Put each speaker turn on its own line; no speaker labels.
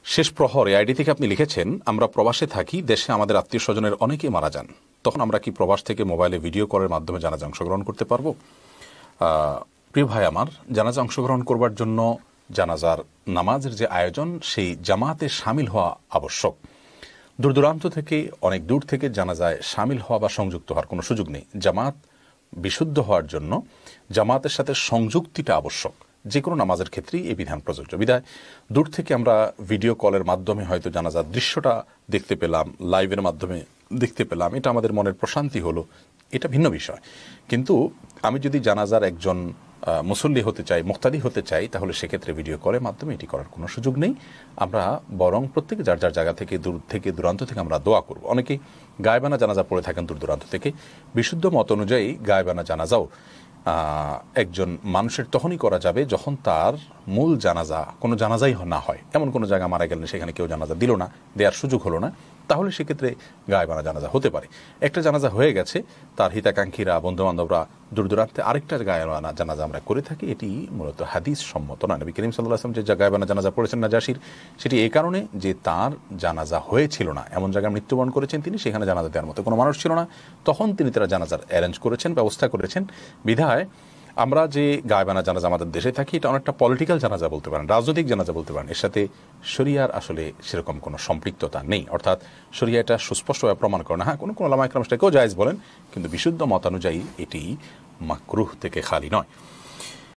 শেষ প্রহরে আইডি থেকে আপনি লিখেছেন, আমরা প্রবাসে থাকি, দেশে আমাদের আত্মীয় স্বজনের অনেকেই মারা যান, তখন আমরা কি প্রবাস থেকে মোবাইলে ভিডিও কলের মাধ্যমে জানাজা অংশগ্রহণ করতে পারবো? প্রিয় ভাই আমার, জানাজা অংশগ্রহণ করবার জন্য জানাজার নামাজের যে আয়োজন, সেই জামাতে শামিল হওয়া আবশ্যক। দূর দূরান্ত থেকে, অনেক দূর থেকে জানাজায় শামিল হওয়া বা সংযুক্ত হওয়ার কোনো সুযোগ নেই। জামাত বিশুদ্ধ হওয়ার জন্য জামাতের সাথে সংযুক্তিটা আবশ্যক। যে কোনো নামাজের ক্ষেত্রেই এই বিধান প্রযোজ্য। বিধায় দূর থেকে আমরা ভিডিও কলের মাধ্যমে হয়তো জানাজার দৃশ্যটা দেখতে পেলাম, লাইভের মাধ্যমে দেখতে পেলাম, এটা আমাদের মনের প্রশান্তি হলো, এটা ভিন্ন বিষয়। কিন্তু আমি যদি জানাজার একজন মুসল্লি হতে চাই, মুক্তাদি হতে চাই, তাহলে সেক্ষেত্রে ভিডিও কলের মাধ্যমে এটি করার কোনো সুযোগ নেই। আমরা বরং প্রত্যেকে যার যার জায়গা থেকে, দূর থেকে দূরান্ত থেকে আমরা দোয়া করব। অনেকেই গায়েবানা জানাজা পড়ে থাকেন দূর দূরান্ত থেকে। বিশুদ্ধ মত অনুযায়ী গায়েবানা জানাজাও একজন মানুষের তখনই করা যাবে যখন তার মূল জানাজা কোনো জানাজাই না হয়। এমন কোনো জায়গা মারা গেলেন সেখানে কেউ জানাজা দিল না, দেওয়ার সুযোগ হলো না, তাহলে সেক্ষেত্রে গায়েবানা জানাজা হতে পারে। একটা জানাজা হয়ে গেছে, তার হিতাকাঙ্ক্ষীরা, বন্ধুবান্ধবরা দূর দূরান্তে আরেকটা গায়েবানা জানাজা আমরা করে থাকি। এটি মূলত হাদিস সম্মত নয়। নবী করিম সাল্লাল্লাহু আলাইহি ওয়াসাল্লাম যে গায়েবানা জানাজা পড়েছেন নাজাশির, সেটি এই কারণে যে তার জানাজা হয়েছিল না, এমন জায়গায় মৃত্যুবরণ করেছেন তিনি, সেখানে জানাজা দেওয়ার মতো কোনো মানুষ ছিল না, তখন তিনি তারা জানাজার অ্যারেঞ্জ করেছেন, ব্যবস্থা করেছেন। বিধায় আমরা যে গায়েবানা জানাজা আমাদের দেশে থাকি, এটা অনেকটা পলিটিক্যাল জানাজা বলতে পারেন, রাজনৈতিক জানাজা বলতে পারেন। এর সাথে শরিয়ার আসলে সেরকম কোনো সম্পৃক্ততা নেই। অর্থাৎ শরিয়া এটা সুস্পষ্টভাবে প্রমাণ করে না। হ্যাঁ, কোনো ওলামা ইকরাম সেটাকেও জায়েজ বলেন, কিন্তু বিশুদ্ধ মতানুযায়ী এটি মাকরুহ থেকে খালি নয়।